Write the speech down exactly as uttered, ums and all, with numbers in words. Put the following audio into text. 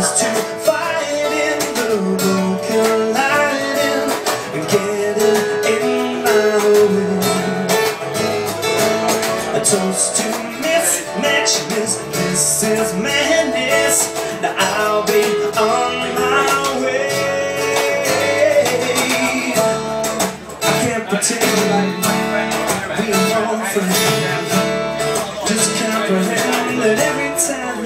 toast to fighting the broken lighting and getting in my room. A toast to mismatchness, this is madness. Now I'll be on my way. I can't pretend we are wrong friends. Just comprehend that every time